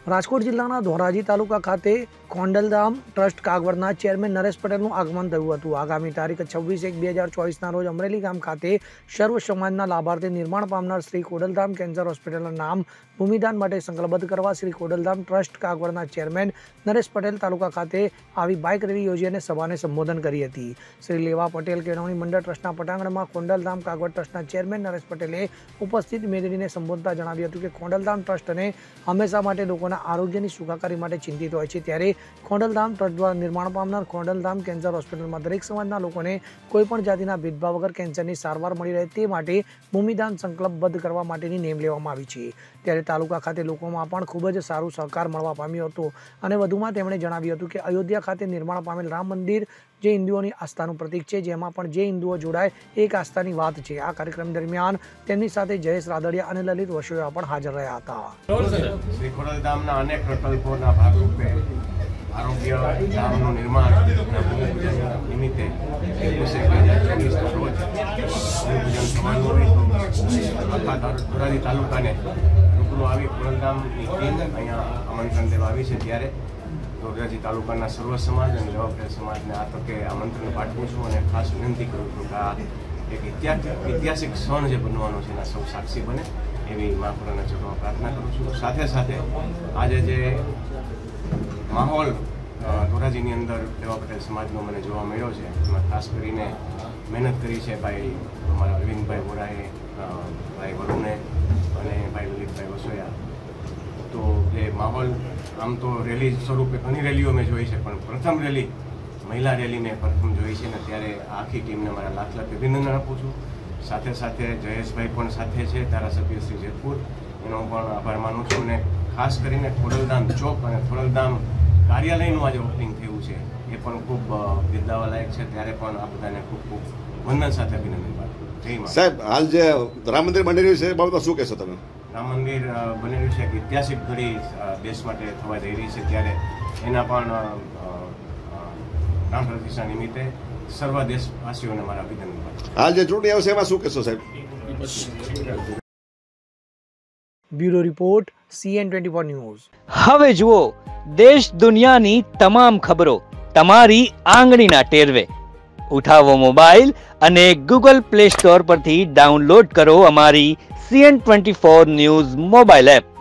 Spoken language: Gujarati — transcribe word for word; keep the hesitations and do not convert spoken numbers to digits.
રાજકોટ જિલ્લાના ધોરાજી તાલુકા ખાતે ખોડલધામ ટ્રસ્ટ કાગવડના ચેરમેન નરેશ પટેલનું આગમન થયું હતું। આગામી તારીખ છવ્વીસ એક બે હજાર ચોવીસના રોજ અમરેલી ગામ ખાતે સર્વ સમાજના લાભાર્થી નિર્માણ પામનાર શ્રી ખોડલધામ કેન્સર હોસ્પિટલના નામ ભૂમિદાન માટે સંકલ્પબદ્ધ કરવા શ્રી ખોડલધામ ટ્રસ્ટ કાગવડના ચેરમેન નરેશ પટેલ તાલુકા ખાતે આવી બાઇક રેલી યોજી અને સભાને સંબોધન કરી હતી। શ્રી લેવા પટેલ કેળવણી મંડળ ટ્રસ્ટના પટાંગણમાં ખોડલધામ કાગવડ ટ્રસ્ટના ચેરમેન નરેશ પટેલે ઉપસ્થિત મેદનીને સંબોધતા જણાવ્યું હતું કે ખોડલધામ ટ્રસ્ટને હંમેશા માટે લોકોના આરોગ્યની સુખાકારી માટે ચિંતિત હોય છે, ત્યારે ખોડલધામ ટ્રસ્ટ દ્વારા નિર્માણ પામનાર ખોડલધામ કેન્સર હોસ્પિટલમાં દરેક સમાજના લોકોને કોઈપણ જાતિના ભેદભાવ વગર કેન્સરની સારવાર મળી રહે તે માટે ભૂમિદાન સંકલ્પબદ્ધ કરવા માટેની નેમ લેવામાં આવી છે। ત્યારે તાલુકા ખાતે લોકોમાં પણ ખૂબ જ સારું સહકાર મળવા પામ્યો હતો અને વધુમાં તેમણે જણાવ્યું હતું કે અયોધ્યા ખાતે નિર્માણ પામેલ રામ મંદિર જે હિન્દુઓની આસ્થાનું પ્રતીક છે, જેમાં પણ જે હિન્દુઓ જોડાય એક આસ્થાની વાત છે। આ કાર્યક્રમ દરમિયાન તેમની સાથે જયેશ રાદડિયા અને લલિત વસોયા પણ હાજર રહ્યા હતા। શ્રી ખોડલધામના અનેક પ્રકલ્પોના ભાગરૂપે આરોગ્ય ધામનું નિર્માણ નિમિત્તે એકવીસ એક બે હજાર ચોવીસના રોજ ભૂમિપૂજન સમારોહ આખા ધોરાજી તાલુકાને રૂબરૂ આવી ખોડલધામની ટીમ અહીંયા આમંત્રણ દેવા આવી છે, ત્યારે ધોરાજી તાલુકાના સર્વ સમાજ અને લેવા સમાજને આ તકે આમંત્રણ પાઠવું છું અને ખાસ વિનંતી કરું છું કે આ એક ઐતિહાસિક ક્ષણ જે બનવાનો છે એના સૌ સાક્ષી બને એવી મા ખોડાના ચરણોમાં પ્રાર્થના કરું છું। સાથે સાથે આજે જે માહોલ ધોરાજીની અંદર લેવા પટેલ સમાજનો મને જોવા મળ્યો છે, એમાં ખાસ કરીને મહેનત કરી છે ભાઈ અમારા અરવિંદભાઈ વોરાએ, ભાઈ વરુણે અને ભાઈ લલિતભાઈ વસોયા। તો એ માહોલ આમ તો રેલી સ્વરૂપે ઘણી રેલીઓ મેં જોઈ છે, પણ પ્રથમ રેલી મહિલા રેલી મેં પ્રથમ જોઈ છે ને ત્યારે આખી ટીમને મારા લાખ લાખ અભિનંદન આપું છું। સાથે સાથે જયેશભાઈ પણ સાથે છે, ધારાસભ્ય શ્રી જેતપુર, એનો પણ આભાર માનું છું અને ખાસ કરીને ખોડલધામ ચોક અને ખોડલધામ કાર્યાલયનું આજે ઓપનિંગ થયું છે એ પણ ખૂબ બિરદાવાલાયક છે, ત્યારે પણ આ બધાને ખૂબ ખૂબ વંદન સાથે અભિનંદન પાઠવું। જય મા સાહેબ, હાલ જે રામ મંદિર બની રહ્યું છે એ બાબતમાં શું કહેશો તમે? રામ મંદિર બની રહ્યું છે એક ઐતિહાસિક ઘડી દેશ માટે થવા જઈ રહી છે, ત્યારે એના પણ રામ પ્રતિષ્ઠા નિમિત્તે સર્વ દેશવાસીઓને મારા અભિનંદન પાઠવું। હાલ જે ચૂંટણી આવશે એમાં શું કહેશો સાહેબ? Bureau report CN twenty four news. હવે જુઓ દેશ દુનિયાની તમામ ખબરો તમારી આંગળીના ટેરવે। ઉઠાવો મોબાઈલ અને ગૂગલ પ્લે સ્ટોર પરથી ડાઉનલોડ કરો અમારી CN twenty four news mobile app.